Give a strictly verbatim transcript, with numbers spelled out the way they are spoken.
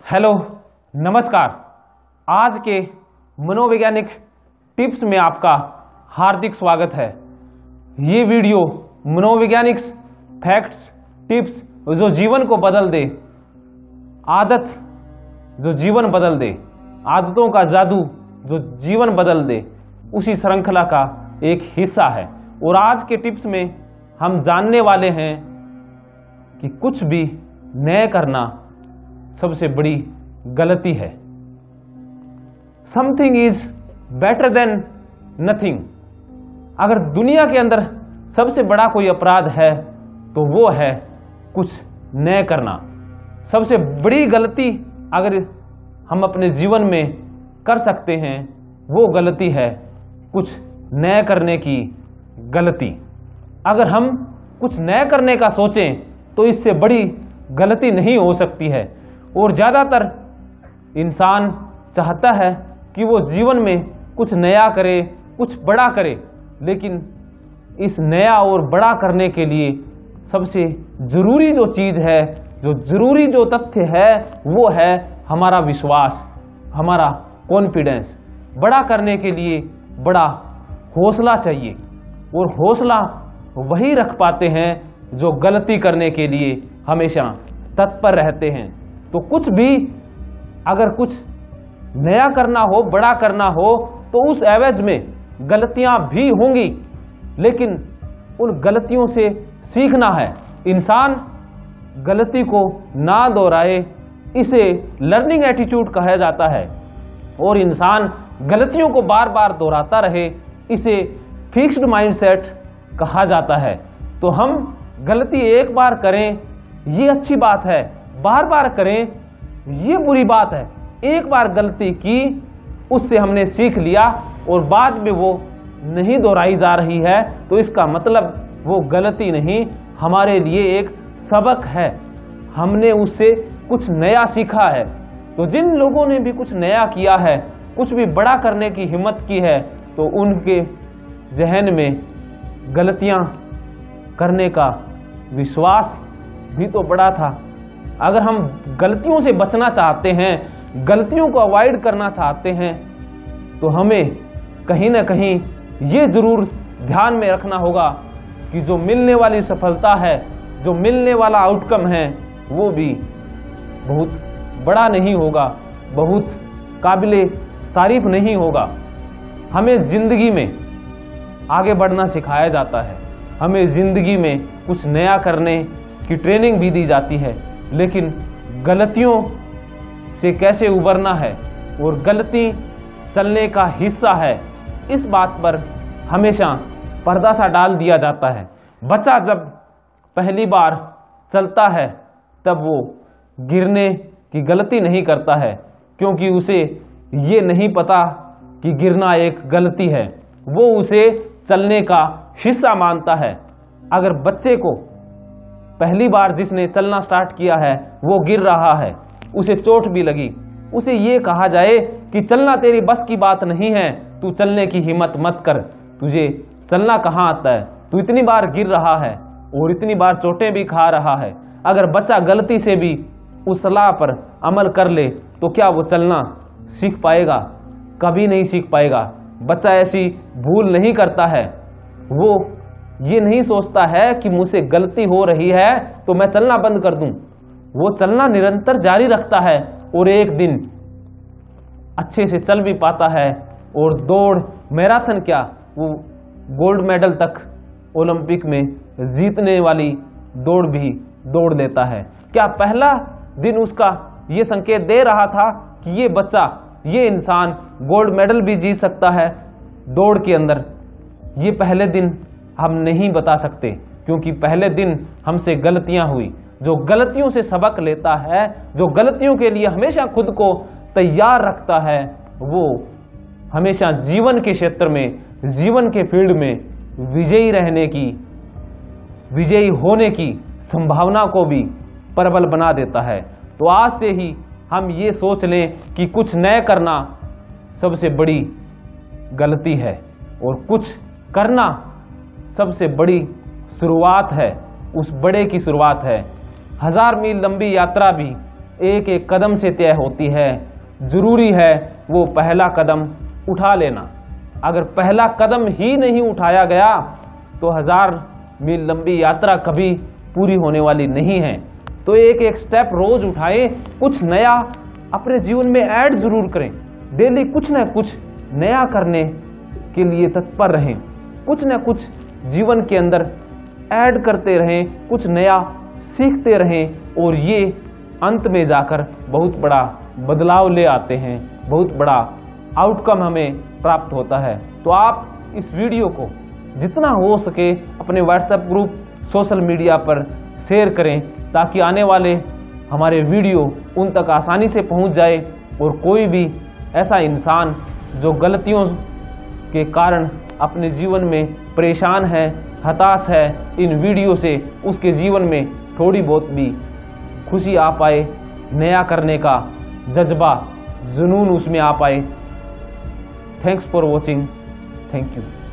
Hello, नमस्कार। आज के मनोवैज्ञानिक टिप्स में आपका हार्दिक स्वागत है। ये वीडियो मनोवैज्ञानिक फैक्ट्स, टिप्स जो जीवन को बदल दे, आदत जो जीवन बदल दे, आदतों का जादू जो जीवन बदल दे, उसी श्रृंखला का एक हिस्सा है। और आज के टिप्स में हम जानने वाले हैं कि कुछ भी नया करना सबसे बड़ी गलती है। Something is better than nothing. अगर दुनिया के अंदर सबसे बड़ा कोई अपराध है तो वो है कुछ नया करना। सबसे बड़ी गलती अगर हम अपने जीवन में कर सकते हैं वो गलती है कुछ नया करने की गलती। अगर हम कुछ नया करने का सोचें तो इससे बड़ी गलती नहीं हो सकती है। और ज़्यादातर इंसान चाहता है कि वो जीवन में कुछ नया करे, कुछ बड़ा करे, लेकिन इस नया और बड़ा करने के लिए सबसे ज़रूरी जो चीज़ है, जो ज़रूरी जो तथ्य है, वो है हमारा विश्वास, हमारा कॉन्फिडेंस। बड़ा करने के लिए बड़ा हौसला चाहिए, और हौसला वही रख पाते हैं जो गलती करने के लिए हमेशा तत्पर रहते हैं। तो कुछ भी अगर कुछ नया करना हो, बड़ा करना हो, तो उस एवज में गलतियां भी होंगी, लेकिन उन गलतियों से सीखना है। इंसान गलती को ना दोहराए, इसे लर्निंग एटीट्यूड कहा जाता है। और इंसान गलतियों को बार बार दोहराता रहे, इसे फिक्स्ड माइंडसेट कहा जाता है। तो हम गलती एक बार करें ये अच्छी बात है, बार बार करें ये बुरी बात है। एक बार गलती की, उससे हमने सीख लिया और बाद में वो नहीं दोहराई जा रही है, तो इसका मतलब वो गलती नहीं, हमारे लिए एक सबक है, हमने उससे कुछ नया सीखा है। तो जिन लोगों ने भी कुछ नया किया है, कुछ भी बड़ा करने की हिम्मत की है, तो उनके जहन में गलतियां करने का विश्वास भी तो बड़ा था। अगर हम गलतियों से बचना चाहते हैं, गलतियों को अवॉइड करना चाहते हैं, तो हमें कहीं ना कहीं ये ज़रूर ध्यान में रखना होगा कि जो मिलने वाली सफलता है, जो मिलने वाला आउटकम है, वो भी बहुत बड़ा नहीं होगा, बहुत काबिले तारीफ नहीं होगा। हमें ज़िंदगी में आगे बढ़ना सिखाया जाता है, हमें ज़िंदगी में कुछ नया करने की ट्रेनिंग भी दी जाती है, लेकिन गलतियों से कैसे उबरना है और गलती चलने का हिस्सा है, इस बात पर हमेशा पर्दा सा डाल दिया जाता है। बच्चा जब पहली बार चलता है तब वो गिरने की गलती नहीं करता है, क्योंकि उसे ये नहीं पता कि गिरना एक गलती है, वो उसे चलने का हिस्सा मानता है। अगर बच्चे को पहली बार जिसने चलना स्टार्ट किया है वो गिर रहा है, उसे चोट भी लगी, उसे ये कहा जाए कि चलना तेरी बस की बात नहीं है, तू चलने की हिम्मत मत कर, तुझे चलना कहाँ आता है, तू इतनी बार गिर रहा है और इतनी बार चोटें भी खा रहा है। अगर बच्चा गलती से भी उस सलाह पर अमल कर ले तो क्या वो चलना सीख पाएगा? कभी नहीं सीख पाएगा। बच्चा ऐसी भूल नहीं करता है, वो ये नहीं सोचता है कि मुझसे गलती हो रही है तो मैं चलना बंद कर दूं। वो चलना निरंतर जारी रखता है और एक दिन अच्छे से चल भी पाता है, और दौड़, मैराथन क्या, वो गोल्ड मेडल तक ओलंपिक में जीतने वाली दौड़ भी दौड़ लेता है। क्या पहला दिन उसका ये संकेत दे रहा था कि ये बच्चा, ये इंसान गोल्ड मेडल भी जीत सकता है दौड़ के अंदर? ये पहले दिन हम नहीं बता सकते, क्योंकि पहले दिन हमसे गलतियां हुई। जो गलतियों से सबक लेता है, जो गलतियों के लिए हमेशा खुद को तैयार रखता है, वो हमेशा जीवन के क्षेत्र में, जीवन के फील्ड में विजयी रहने की, विजयी होने की संभावना को भी प्रबल बना देता है। तो आज से ही हम ये सोच लें कि कुछ नया करना सबसे बड़ी गलती है, और कुछ करना सबसे बड़ी शुरुआत है, उस बड़े की शुरुआत है। हजार मील लंबी यात्रा भी एक एक कदम से तय होती है। जरूरी है वो पहला कदम उठा लेना। अगर पहला कदम ही नहीं उठाया गया तो हजार मील लंबी यात्रा कभी पूरी होने वाली नहीं है। तो एक एक स्टेप रोज उठाएं, कुछ नया अपने जीवन में ऐड जरूर करें। डेली कुछ न कुछ नया करने के लिए तत्पर रहें, कुछ न कुछ जीवन के अंदर ऐड करते रहें, कुछ नया सीखते रहें और ये अंत में जाकर बहुत बड़ा बदलाव ले आते हैं, बहुत बड़ा आउटकम हमें प्राप्त होता है। तो आप इस वीडियो को जितना हो सके अपने व्हाट्सएप ग्रुप, सोशल मीडिया पर शेयर करें ताकि आने वाले हमारे वीडियो उन तक आसानी से पहुंच जाए और कोई भी ऐसा इंसान जो गलतियों के कारण अपने जीवन में परेशान है, हताश है, इन वीडियो से उसके जीवन में थोड़ी बहुत भी खुशी आ पाए, नया करने का जज्बा, जुनून उसमें आ पाए। Thanks for watching. Thank you.